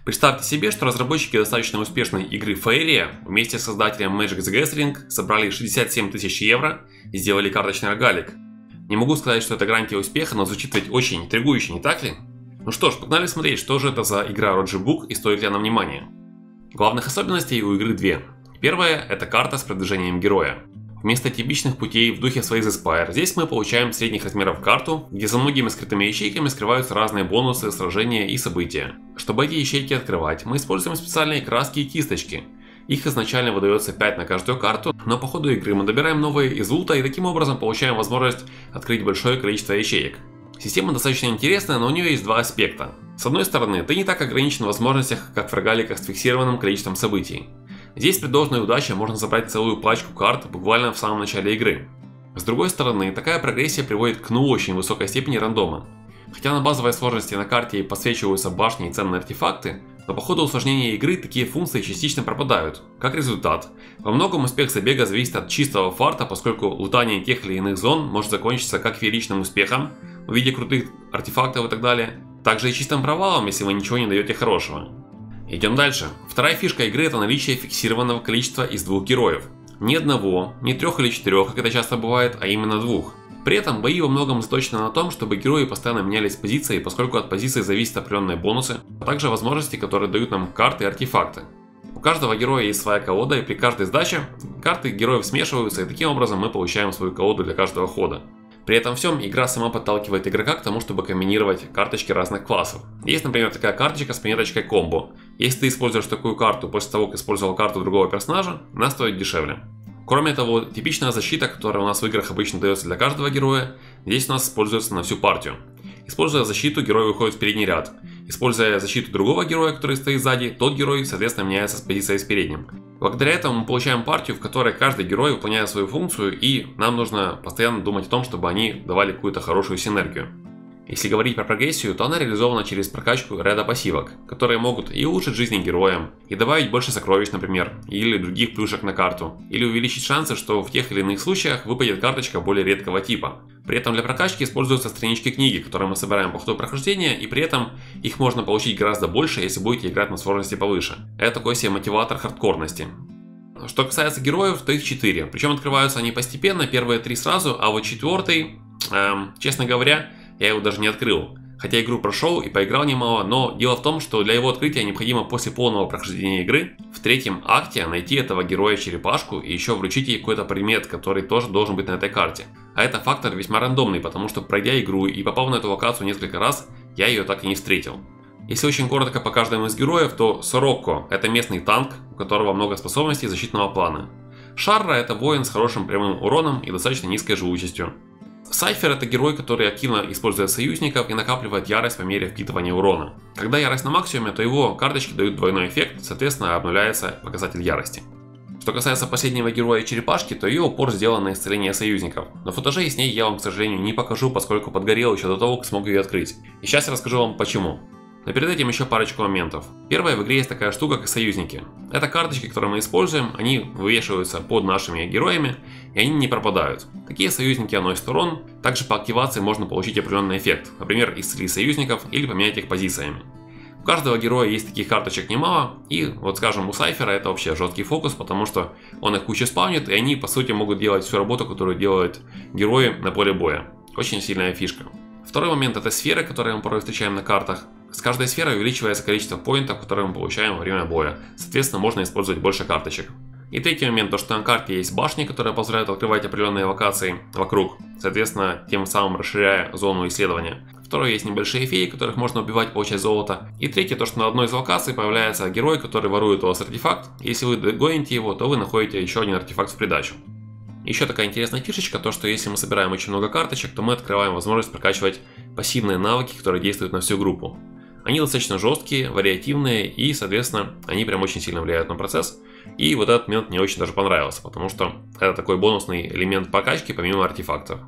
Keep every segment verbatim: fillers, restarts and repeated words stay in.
Представьте себе, что разработчики достаточно успешной игры Faeria вместе с создателем Magic the Gathering собрали шестьдесят семь тысяч евро и сделали карточный рогалик. Не могу сказать, что это гарантия успеха, но звучит ведь очень интригующе, не так ли? Ну что ж, погнали смотреть, что же это за игра Roger Book и стоит ли она внимания. Главных особенностей у игры две. Первая – это карта с продвижением героя. Вместо типичных путей в духе Slay the Spire, здесь мы получаем средних размеров карту, где за многими скрытыми ячейками скрываются разные бонусы, сражения и события. Чтобы эти ячейки открывать, мы используем специальные краски и кисточки. Их изначально выдается пять на каждую карту, но по ходу игры мы добираем новые из лута и таким образом получаем возможность открыть большое количество ячеек. Система достаточно интересная, но у нее есть два аспекта. С одной стороны, ты не так ограничен в возможностях, как в рогаликах с фиксированным количеством событий. Здесь при должной удаче можно забрать целую пачку карт буквально в самом начале игры. С другой стороны, такая прогрессия приводит к ну очень высокой степени рандома. Хотя на базовой сложности на карте и подсвечиваются башни и ценные артефакты, но по ходу усложнения игры такие функции частично пропадают. Как результат, во многом успех забега зависит от чистого фарта, поскольку лутание тех или иных зон может закончиться как фееричным успехом в виде крутых артефактов и так далее, также и чистым провалом, если вы ничего не даете хорошего. Идем дальше. Вторая фишка игры – это наличие фиксированного количества из двух героев. Не одного, не трех или четырех, как это часто бывает, а именно двух. При этом бои во многом заточены на том, чтобы герои постоянно менялись позицией, поскольку от позиции зависят определенные бонусы, а также возможности, которые дают нам карты и артефакты. У каждого героя есть своя колода, и при каждой сдаче карты героев смешиваются, и таким образом мы получаем свою колоду для каждого хода. При этом всем игра сама подталкивает игрока к тому, чтобы комбинировать карточки разных классов. Есть, например, такая карточка с пометочкой комбо. Если ты используешь такую карту после того, как использовал карту другого персонажа, она стоит дешевле. Кроме того, типичная защита, которая у нас в играх обычно дается для каждого героя, здесь у нас используется на всю партию. Используя защиту, герой выходит в передний ряд. Используя защиту другого героя, который стоит сзади, тот герой, соответственно, меняется с позицией с передним. Благодаря этому мы получаем партию, в которой каждый герой выполняет свою функцию, и нам нужно постоянно думать о том, чтобы они давали какую-то хорошую синергию. Если говорить про прогрессию, то она реализована через прокачку ряда пассивок, которые могут и улучшить жизнь героям, и добавить больше сокровищ, например, или других плюшек на карту, или увеличить шансы, что в тех или иных случаях выпадет карточка более редкого типа. При этом для прокачки используются странички книги, которые мы собираем по ходу прохождения, и при этом их можно получить гораздо больше, если будете играть на сложности повыше. Это такой себе мотиватор хардкорности. Что касается героев, то их четыре, причем открываются они постепенно, первые три сразу, а вот четвертый, эм, честно говоря, я его даже не открыл. Хотя игру прошел и поиграл немало, но дело в том, что для его открытия необходимо после полного прохождения игры в третьем акте найти этого героя-черепашку и еще вручить ей какой-то предмет, который тоже должен быть на этой карте. А это фактор весьма рандомный, потому что пройдя игру и попав на эту локацию несколько раз, я ее так и не встретил. Если очень коротко по каждому из героев, то Сорокко – это местный танк, у которого много способностей защитного плана. Шарра – это воин с хорошим прямым уроном и достаточно низкой живучестью. Сайфер – это герой, который активно использует союзников и накапливает ярость по мере впитывания урона. Когда ярость на максимуме, то его карточки дают двойной эффект, соответственно обнуляется показатель ярости. Что касается последнего героя черепашки, то ее упор сделан на исцеление союзников. Но футажей с ней я вам, к сожалению, не покажу, поскольку подгорел еще до того, как смог ее открыть. И сейчас я расскажу вам почему. Но перед этим еще парочку моментов. Первое, в игре есть такая штука, как союзники. Это карточки, которые мы используем, они вывешиваются под нашими героями, и они не пропадают. Такие союзники наносят урон, также по активации можно получить определенный эффект, например, исцелить союзников или поменять их позициями. У каждого героя есть таких карточек немало, и вот скажем у Сайфера это вообще жесткий фокус, потому что он их кучу спавнит, и они по сути могут делать всю работу, которую делают герои на поле боя. Очень сильная фишка. Второй момент — это сферы, которые мы порой встречаем на картах. С каждой сферой увеличивается количество поинтов, которые мы получаем во время боя. Соответственно, можно использовать больше карточек. И третий момент, то что на карте есть башни, которые позволяют открывать определенные локации вокруг, соответственно, тем самым расширяя зону исследования. Второе, есть небольшие феи, которых можно убивать, получать золото. И третье, то что на одной из локаций появляется герой, который ворует у вас артефакт. Если вы догоните его, то вы находите еще один артефакт в придачу. Еще такая интересная фишечка, то что если мы собираем очень много карточек, то мы открываем возможность прокачивать пассивные навыки, которые действуют на всю группу. Они достаточно жесткие, вариативные и, соответственно, они прям очень сильно влияют на процесс. И вот этот момент мне очень даже понравился, потому что это такой бонусный элемент прокачки помимо артефактов.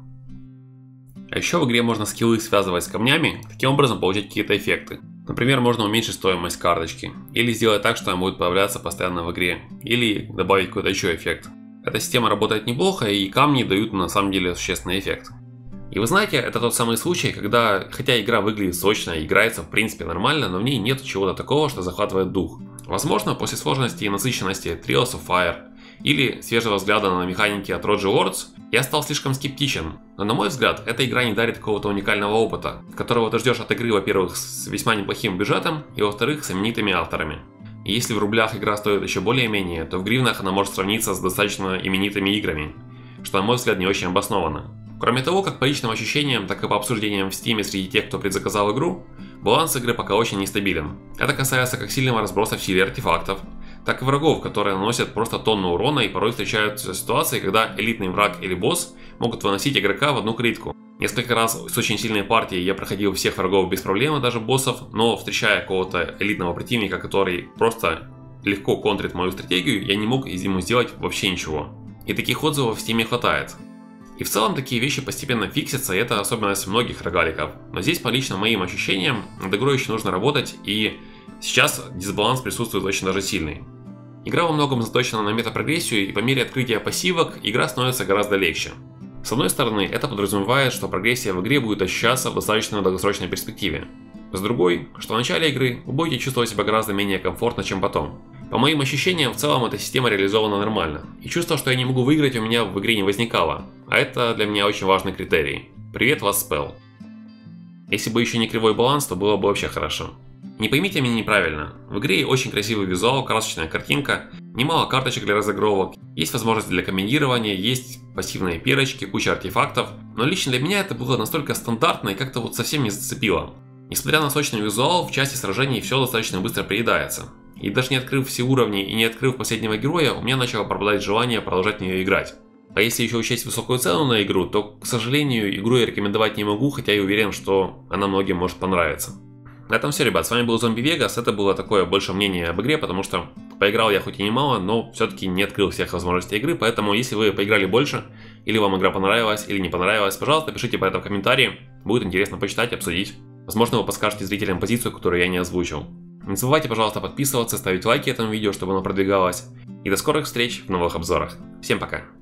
А еще в игре можно скиллы связывать с камнями, таким образом получать какие-то эффекты. Например, можно уменьшить стоимость карточки, или сделать так, что она будет появляться постоянно в игре, или добавить какой-то еще эффект. Эта система работает неплохо, и камни дают на самом деле существенный эффект. И И вы знаете, это тот самый случай, когда, хотя игра выглядит сочно и играется в принципе нормально, но в ней нет чего-то такого, что захватывает дух. Возможно, после сложности и насыщенности Trials of Fire или свежего взгляда на механики от Roger Lords, я стал слишком скептичен. Но на мой взгляд, эта игра не дарит какого-то уникального опыта, которого ты ждешь от игры, во-первых, с весьма неплохим бюджетом, и во-вторых, с именитыми авторами. И если в рублях игра стоит еще более-менее, то в гривнах она может сравниться с достаточно именитыми играми, что на мой взгляд не очень обосновано. Кроме того, как по личным ощущениям, так и по обсуждениям в Steam среди тех, кто предзаказал игру, баланс игры пока очень нестабилен. Это касается как сильного разброса в силе артефактов, так и врагов, которые наносят просто тонну урона, и порой встречаются ситуации, когда элитный враг или босс могут выносить игрока в одну клетку. Несколько раз с очень сильной партией я проходил всех врагов без проблем, даже боссов, но встречая какого-то элитного противника, который просто легко контрит мою стратегию, я не мог ему сделать вообще ничего. И таких отзывов в Steam хватает. И в целом такие вещи постепенно фиксятся, и это особенность многих рогаликов. Но здесь по лично моим ощущениям над игрой еще нужно работать, и сейчас дисбаланс присутствует очень даже сильный. Игра во многом заточена на метапрогрессию, и по мере открытия пассивок игра становится гораздо легче. С одной стороны, это подразумевает, что прогрессия в игре будет ощущаться в достаточно долгосрочной перспективе. С другой, что в начале игры вы будете чувствовать себя гораздо менее комфортно, чем потом. По моим ощущениям, в целом эта система реализована нормально, и чувство, что я не могу выиграть, у меня в игре не возникало, а это для меня очень важный критерий. Привет, Lastspell. Если бы еще не кривой баланс, то было бы вообще хорошо. Не поймите меня неправильно, в игре очень красивый визуал, красочная картинка, немало карточек для разыгровок, есть возможности для комбинирования, есть пассивные перочки, куча артефактов, но лично для меня это было настолько стандартно и как-то вот совсем не зацепило. Несмотря на сочный визуал, в части сражений все достаточно быстро приедается. И даже не открыв все уровни и не открыв последнего героя, у меня начало пропадать желание продолжать в нее играть. А если еще учесть высокую цену на игру, то, к сожалению, игру я рекомендовать не могу, хотя и уверен, что она многим может понравиться. На этом все, ребят, с вами был Zombie Vegas, это было такое больше мнение об игре, потому что поиграл я хоть и немало, но все-таки не открыл всех возможностей игры, поэтому если вы поиграли больше, или вам игра понравилась, или не понравилась, пожалуйста, пишите про это в комментарии, будет интересно почитать, обсудить. Возможно, вы подскажете зрителям позицию, которую я не озвучил. Не забывайте, пожалуйста, подписываться, ставить лайки этому видео, чтобы оно продвигалось. И до скорых встреч в новых обзорах. Всем пока!